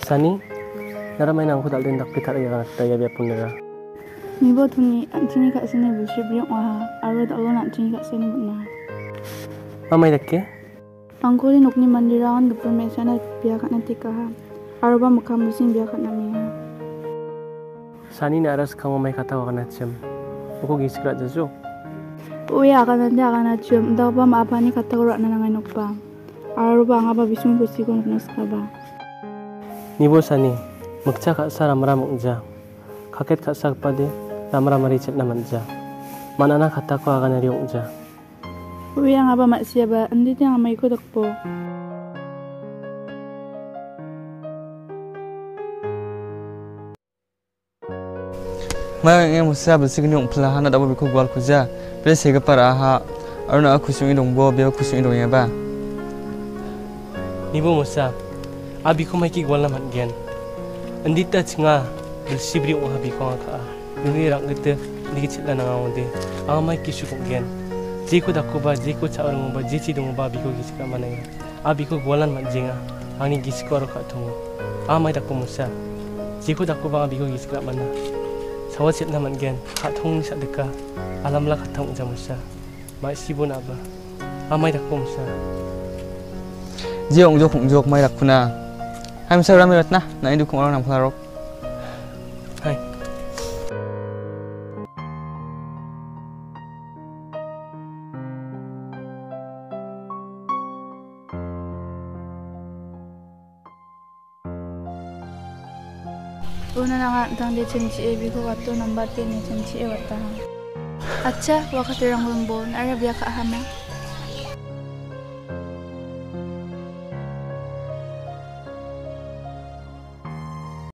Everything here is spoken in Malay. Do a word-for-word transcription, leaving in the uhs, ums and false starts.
Sani, naramay na ang kudal din dakpit hari yang daya biar pun nera. Nibo tuni antini kat sini bersih biar wah, arwah tak lo antini kat sini benar. Mamai dekke? Angkuli nukni mandirawan dapur mesana biar kat nanti kah, arwah makam musim biar kat nami. Sani ni aras kamu mai kata wakan acem, aku gisi kerat jazo. Uya akan nanti akan acem, dah apa apa ni kata kerat nanangan nukpa, arwah angapa bismi bersih kon kena sekaba. Nibo Sani, makca kat sa ramram unja, kaket kat sa pade ramram maricet naman ja. Manana kata ko akan nari unja. Uya ngapa mak siapa, andi tiang amai ko dakpo. Mai ngem musa bersih ni umplah hana dapat biko gwal kuja, beli sega paraha, aruna aku sungi dongbo, biar aku sungi dongnya ba. Nibo musa. Abi ko mai ki gwal naman gen. Andita chinga bersih beri uha abi ko ngaka. Nuni rak gete dikit cila nang de. Ang mai ki syukuk gen. Jiko dakko ba jiko cha orang ba jici dong ba abi ko gisi ka mana ya. Abi ko gwalan man jenga. Ani gisi ko ro ka tumu. Ang mai dakko musa. Jiko dakko ba abi ko gisi ka mana. Sawa cit naman gen. Ka thong sa deka. Alam la ka thong ja musa. Mai sibon aba. Ang mai dakko musa. Dia ong jok ong jok mai rakuna. Hai masa ramai ratna, na ini dukung orang nampak larok. Hai. Una nanga tang de cenci e biko waktu nomor tiga cenci e waktu. Acha waktu orang lembon, ada biar kah hama.